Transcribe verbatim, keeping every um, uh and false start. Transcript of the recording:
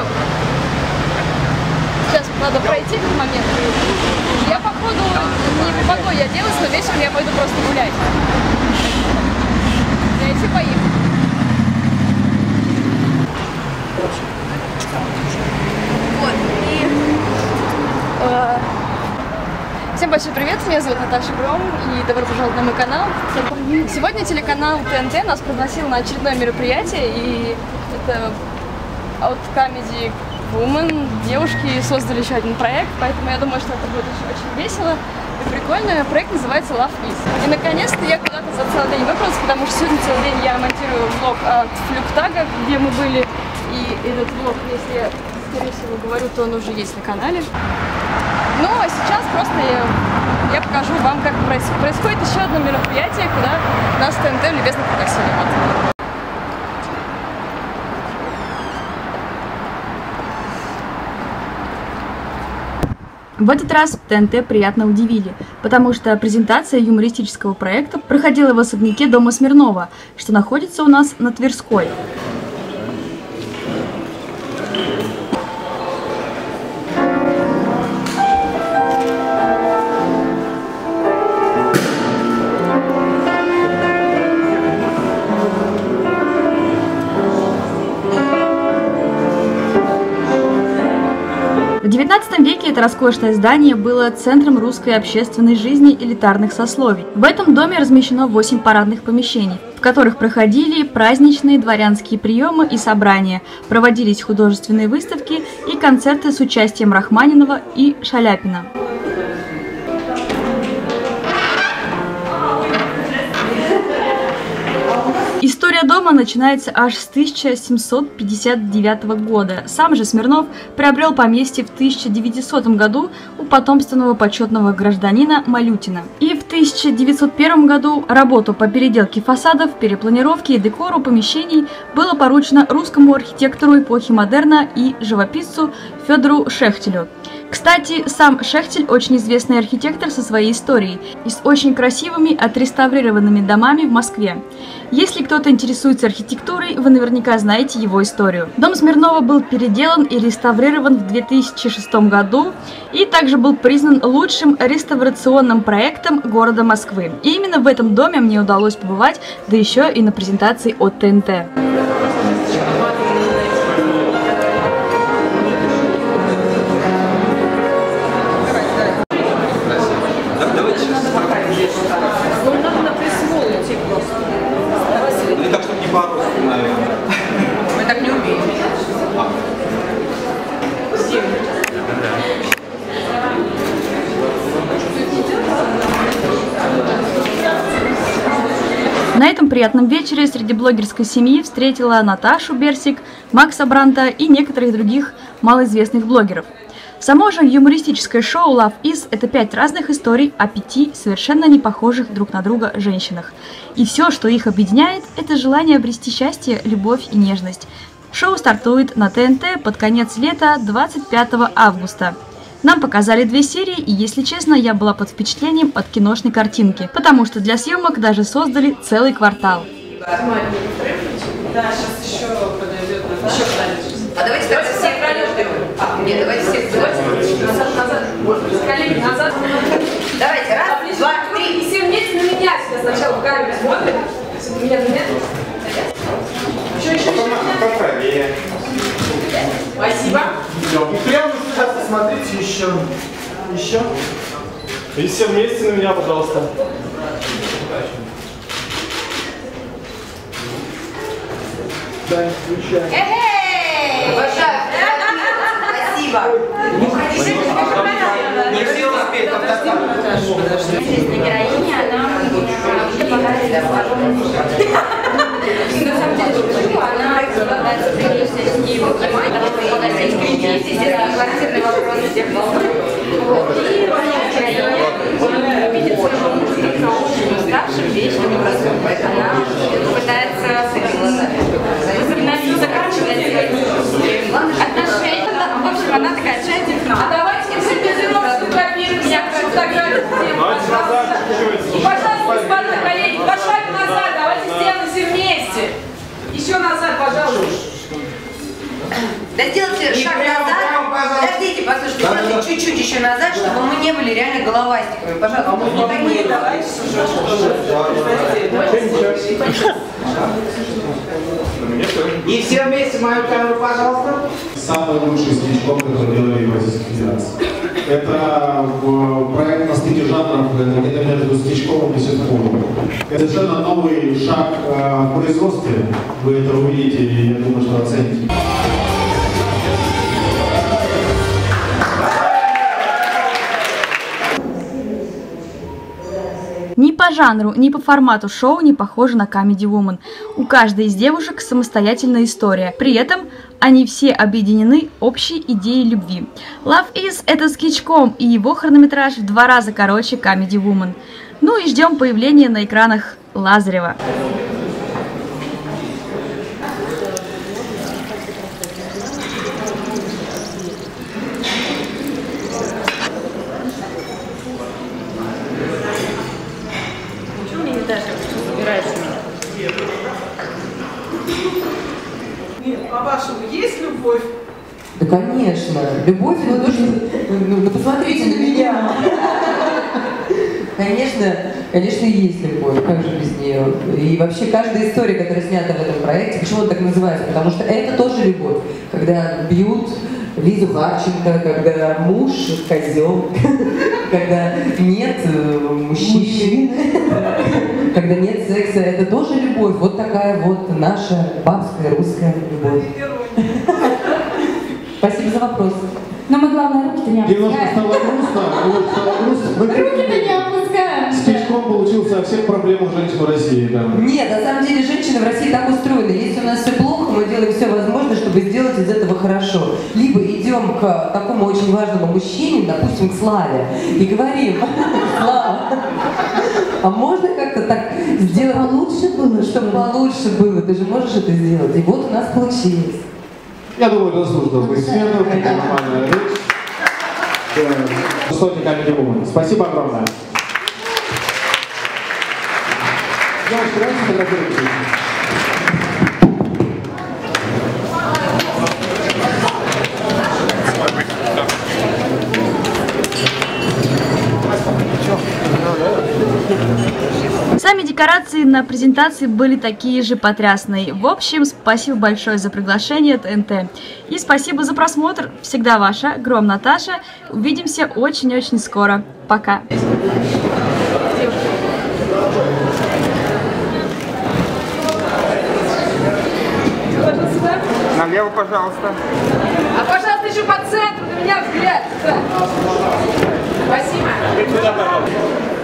Сейчас надо пройти этот момент. Я, походу, не помогу я делать, но вечером я пойду просто гулять. Я еще поехала. Вот, и... Э, всем большой привет, меня зовут Наташа Гром, и добро пожаловать на мой канал. Сегодня телеканал ТНТ нас пригласил на очередное мероприятие, и это от Comedy Woman. Девушки создали еще один проект, поэтому я думаю, что это будет очень, очень весело и прикольно. Проект называется Love Is. И наконец-то я куда-то за целый день выбралась, потому что сегодня целый день я монтирую влог от Флюктага, где мы были. И этот влог, если я, скорее всего, говорю, то он уже есть на канале. Ну, а сейчас просто я, я покажу вам, как происходит еще одно мероприятие, куда нас ТНТ любезно пригласили. Вот. В этот раз ТНТ приятно удивили, потому что презентация юмористического проекта проходила в особняке дома Смирнова, что находится у нас на Тверской. В девятнадцатом веке это роскошное здание было центром русской общественной жизни элитарных сословий. В этом доме размещено восемь парадных помещений, в которых проходили праздничные дворянские приемы и собрания, проводились художественные выставки и концерты с участием Рахманинова и Шаляпина. История дома начинается аж с тысяча семьсот пятьдесят девятого года. Сам же Смирнов приобрел поместье в тысяча девятисотом году у потомственного почетного гражданина Малютина. И в тысяча девятьсот первом году работу по переделке фасадов, перепланировке и декору помещений было поручено русскому архитектору эпохи модерна и живописцу Федору Шехтелю. Кстати, сам Шехтель очень известный архитектор со своей историей и с очень красивыми отреставрированными домами в Москве. Если кто-то интересуется архитектурой, вы наверняка знаете его историю. Дом Смирнова был переделан и реставрирован в две тысячи шестом году и также был признан лучшим реставрационным проектом города Москвы. И именно в этом доме мне удалось побывать, да еще и на презентации от ТНТ. Мы так не умеем. На этом приятном вечере среди блогерской семьи встретила Наташу Берсик, Макса Бранта и некоторых других малоизвестных блогеров. Само же юмористическое шоу Love Is – это пять разных историй о пяти совершенно не похожих друг на друга женщинах. И все, что их объединяет – это желание обрести счастье, любовь и нежность. Шоу стартует на ТНТ под конец лета двадцать пятого августа. Нам показали две серии, и, если честно, я была под впечатлением от киношной картинки, потому что для съемок даже создали целый квартал. Да, сейчас еще подойдет. Еще подойдет. А давайте так все пройдем. А, нет, давайте все подойдем. Назад, назад. Коллеги, назад. Давайте, раз, два, три. И все вместе на меня сейчас сначала в камеру смотрят. Меня на меня. Еще, еще, еще. Спасибо. И прямо сейчас посмотрите еще. Еще. И все вместе на меня, пожалуйста. Да, включай. Эй! Обожаю. Спасибо. Не все успеют, подожди. Известная героиня, она помогает. На самом деле, она пытается принести с ней погасить кредит, естественно, квартирный вопрос всех волнует. И героиня видит своего мужа как очень уставшим, вечным и разумным. Она пытается заканчивать отношения. В общем, она такая отчаянная. А давайте все безумно сфотографируем меня, фотографию сделаем, пожалуйста. И, пожалуйста, господа коллеги, два шага назад, давайте сделаем все вместе. Еще назад, пожалуйста. Да сделайте шаг назад. Подождите, послушайте, сделайте чуть-чуть еще назад, чтобы мы не были реально головастиками. Пожалуйста, не такие. И все вместе мою камеру, пожалуйста. Самый лучший стичком, который делали в Российской Федерации. Это проект на стыке жанров, это где-то между стичком и ситкомом. Это совершенно новый шаг в производстве. Вы это увидите и я думаю, что оцените. Ни по жанру, ни по формату шоу не похоже на Comedy Woman. У каждой из девушек самостоятельная история. При этом они все объединены общей идеей любви. Love Is — это скетчком, и его хронометраж в два раза короче Comedy Woman. Ну и ждем появления на экранах Лазарева. Нет, по-вашему, есть любовь? Да, конечно. Любовь, ну, то, что... ну, ну, посмотрите на меня. Конечно, конечно, есть любовь, как же без нее. И вообще каждая история, которая снята в этом проекте, почему он так называется? Потому что это тоже любовь. Когда бьют Лизу Харченко, когда муж козел, когда нет мужчин, когда нет секса, это тоже любовь. Вот такая вот наша бабская русская любовь. Спасибо за вопрос. Но мы, главное, руки-то не опускаем. Немножко стало грустно, вот стало грустно. Руки-то не опускаем. Стичком получился совсем проблема женщин в России. Да. Нет, на самом деле женщины в России так устроены. Если у нас все плохо, мы делаем все возможное, чтобы сделать из этого хорошо. Либо идем к такому очень важному мужчине, допустим, к Славе, и говорим: Слава, а можно как-то так сделать получше было, чтобы получше было? Ты же можешь это сделать. И вот у нас получилось. Я думаю, это заслуженно аплодисментов, это нормальная речь. Высокий Comedy Woman. Спасибо огромное. Девушки, давайте фотографируемся. Сами декорации на презентации были такие же потрясные. В общем, спасибо большое за приглашение, ТНТ. И спасибо за просмотр. Всегда ваша Гром Наташа. Увидимся очень-очень скоро. Пока. Налево, пожалуйста. А, пожалуйста, еще по центру, на меня взгляд. Спасибо.